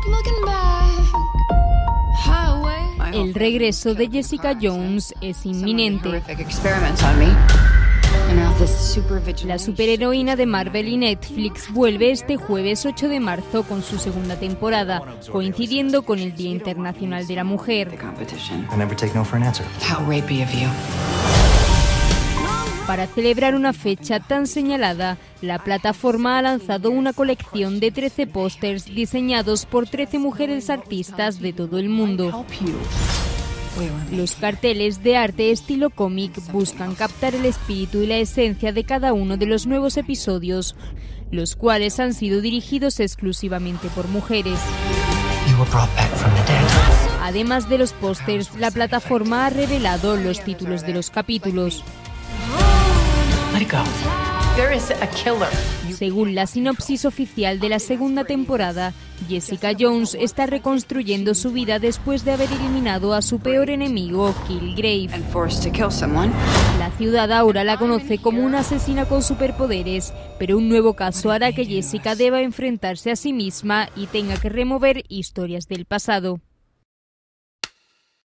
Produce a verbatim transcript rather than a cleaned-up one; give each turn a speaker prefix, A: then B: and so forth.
A: El regreso de Jessica Jones es inminente. La superheroína de Marvel y Netflix vuelve este jueves ocho de marzo con su segunda temporada, coincidiendo con el Día Internacional de la Mujer. Para celebrar una fecha tan señalada, la plataforma ha lanzado una colección de trece pósters diseñados por trece mujeres artistas de todo el mundo. Los carteles de arte estilo cómic buscan captar el espíritu y la esencia de cada uno de los nuevos episodios, los cuales han sido dirigidos exclusivamente por mujeres. Además de los pósters, la plataforma ha revelado los títulos de los capítulos. Según la sinopsis oficial de la segunda temporada, Jessica Jones está reconstruyendo su vida después de haber eliminado a su peor enemigo, Killgrave. La ciudad ahora la conoce como una asesina con superpoderes, pero un nuevo caso hará que Jessica deba enfrentarse a sí misma y tenga que remover historias del pasado.